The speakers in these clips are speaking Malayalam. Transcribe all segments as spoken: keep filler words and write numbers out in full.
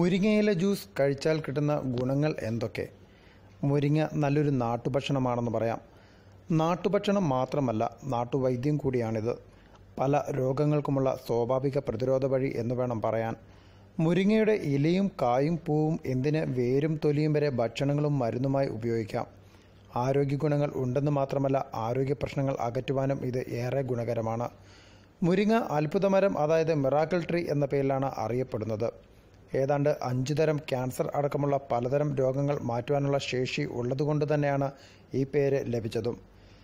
മുരിങ്ങയില ജ്യൂസ് കഴിച്ചാൽ കിട്ടുന്ന ഗുണങ്ങൾ എന്തൊക്കെ? മുരിങ്ങ നല്ലൊരു നാട്ടുഭക്ഷണമാണെന്ന് പറയാം. നാട്ടുഭക്ഷണം മാത്രമല്ല, നാട്ടുവൈദ്യം കൂടിയാണിത്. പല രോഗങ്ങൾക്കുമുള്ള സ്വാഭാവിക പ്രതിരോധ വഴി എന്ന് വേണം പറയാൻ. മുരിങ്ങയുടെ ഇലയും കായും പൂവും എന്തിന് വേരും തൊലിയും വരെ ഭക്ഷണങ്ങളും മരുന്നുമായി ഉപയോഗിക്കാം. ആരോഗ്യ ഗുണങ്ങൾ ഉണ്ടെന്ന് മാത്രമല്ല, ആരോഗ്യ പ്രശ്നങ്ങൾ അകറ്റുവാനും ഇത് ഏറെ ഗുണകരമാണ്. മുരിങ്ങ അത്ഭുതമരം, അതായത് മിറാക്കിൾ ട്രീ എന്ന പേരിലാണ് അറിയപ്പെടുന്നത്. ഏതാണ്ട് അഞ്ചു തരം ക്യാൻസർ അടക്കമുള്ള പലതരം രോഗങ്ങൾ മാറ്റുവാനുള്ള ശേഷി ഉള്ളതുകൊണ്ട് തന്നെയാണ് ഈ പേര് ലഭിച്ചതും.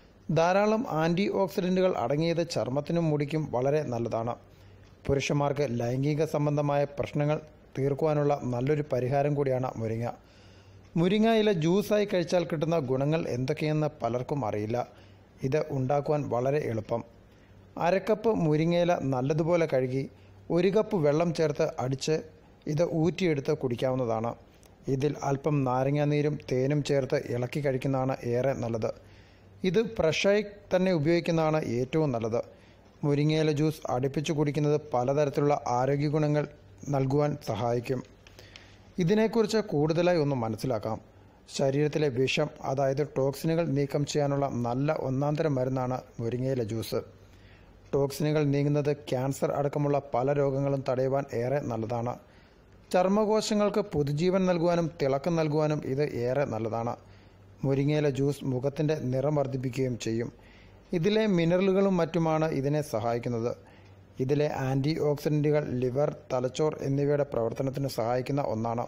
ധാരാളം ആൻറ്റി ഓക്സിഡൻറ്റുകൾ അടങ്ങിയത് ചർമ്മത്തിനും മുടിക്കും വളരെ നല്ലതാണ്. പുരുഷന്മാർക്ക് ലൈംഗിക സംബന്ധമായ പ്രശ്നങ്ങൾ തീർക്കുവാനുള്ള നല്ലൊരു പരിഹാരം കൂടിയാണ് മുരിങ്ങ. മുരിങ്ങ ഇല ജ്യൂസായി കഴിച്ചാൽ കിട്ടുന്ന ഗുണങ്ങൾ എന്തൊക്കെയെന്ന് പലർക്കും അറിയില്ല. ഇത് ഉണ്ടാക്കുവാൻ വളരെ എളുപ്പം. അരക്കപ്പ് മുരിങ്ങയില നല്ലതുപോലെ കഴുകി ഒരു കപ്പ് വെള്ളം ചേർത്ത് അടിച്ച് ഇത് ഊറ്റിയെടുത്ത് കുടിക്കാവുന്നതാണ്. ഇതിൽ അല്പം നാരങ്ങാനീരും തേനും ചേർത്ത് ഇളക്കി കഴിക്കുന്നതാണ് ഏറെ നല്ലത്. ഇത് ഫ്രഷായി തന്നെ ഉപയോഗിക്കുന്നതാണ് ഏറ്റവും നല്ലത്. മുരിങ്ങയില ജ്യൂസ് അടുപ്പിച്ച് കുടിക്കുന്നത് പലതരത്തിലുള്ള ആരോഗ്യ ഗുണങ്ങൾ നൽകുവാൻ സഹായിക്കും. ഇതിനെക്കുറിച്ച് കൂടുതലായി ഒന്ന് മനസ്സിലാക്കാം. ശരീരത്തിലെ വിഷം, അതായത് ടോക്സിനുകൾ നീക്കം ചെയ്യാനുള്ള നല്ല ഒന്നാന്തരം മരുന്നാണ് മുരിങ്ങയില ജ്യൂസ്. ടോക്സിനുകൾ നീങ്ങുന്നത് ക്യാൻസർ അടക്കമുള്ള പല രോഗങ്ങളും തടയുവാൻ ഏറെ നല്ലതാണ്. ചർമ്മകോശങ്ങൾക്ക് പുതുജീവൻ നൽകുവാനും തിളക്കം നൽകുവാനും ഇത് ഏറെ നല്ലതാണ്. മുരിങ്ങയില ജ്യൂസ് മുഖത്തിൻ്റെ നിറം വർദ്ധിപ്പിക്കുകയും ചെയ്യും. ഇതിലെ മിനറലുകളും മറ്റുമാണ് ഇതിനെ സഹായിക്കുന്നത്. ഇതിലെ ആൻറ്റി ഓക്സിഡൻറ്റുകൾ ലിവർ, തലച്ചോർ എന്നിവയുടെ പ്രവർത്തനത്തിന് സഹായിക്കുന്ന ഒന്നാണ്.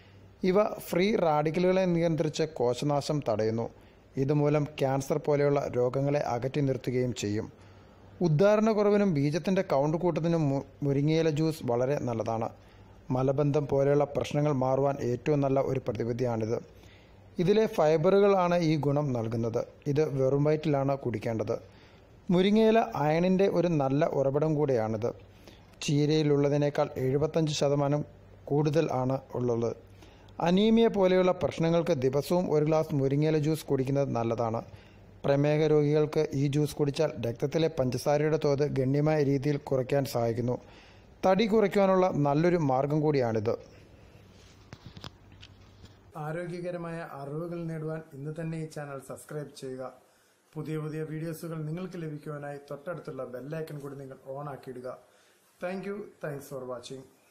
ഇവ ഫ്രീ റാഡിക്കലുകളെ നിയന്ത്രിച്ച് കോശനാശം തടയുന്നു. ഇതുമൂലം ക്യാൻസർ പോലെയുള്ള രോഗങ്ങളെ അകറ്റി നിർത്തുകയും ചെയ്യും. ഉദ്ധാരണക്കുറവിനും ബീജത്തിൻ്റെ കൗണ്ട് കൂട്ടത്തിനും മുരിങ്ങയില ജ്യൂസ് വളരെ നല്ലതാണ്. മലബന്ധം പോലെയുള്ള പ്രശ്നങ്ങൾ മാറുവാൻ ഏറ്റവും നല്ല ഒരു പ്രതിവിധിയാണിത്. ഇതിലെ ഫൈബറുകളാണ് ഈ ഗുണം നൽകുന്നത്. ഇത് വെറും വയറ്റിലാണ് കുടിക്കേണ്ടത്. മുരിങ്ങയില അയണിൻ്റെ ഒരു നല്ല ഉറവിടം കൂടിയാണിത്. ചീരയിലുള്ളതിനേക്കാൾ എഴുപത്തഞ്ച് ശതമാനം കൂടുതൽ ആണ് ഉള്ളത്. അനീമിയ പോലെയുള്ള പ്രശ്നങ്ങൾക്ക് ദിവസവും ഒരു ഗ്ലാസ് മുരിങ്ങയില ജ്യൂസ് കുടിക്കുന്നത് നല്ലതാണ്. പ്രമേഹ രോഗികൾക്ക് ഈ ജ്യൂസ് കുടിച്ചാൽ രക്തത്തിലെ പഞ്ചസാരയുടെ തോത് ഗണ്യമായ രീതിയിൽ കുറയ്ക്കാൻ സഹായിക്കുന്നു. തടി കുറയ്ക്കുവാനുള്ള നല്ലൊരു മാർഗം കൂടിയാണിത്. ആരോഗ്യകരമായ അറിവുകൾ നേടുവാൻ ഇന്ന് തന്നെ ഈ ചാനൽ സബ്സ്ക്രൈബ് ചെയ്യുക. പുതിയ പുതിയ വീഡിയോസുകൾ നിങ്ങൾക്ക് ലഭിക്കുവാനായി തൊട്ടടുത്തുള്ള ബെല്ലൈക്കൺ കൂടി നിങ്ങൾ ഓൺ ആക്കിയിടുക. Thank you. Thanks for watching.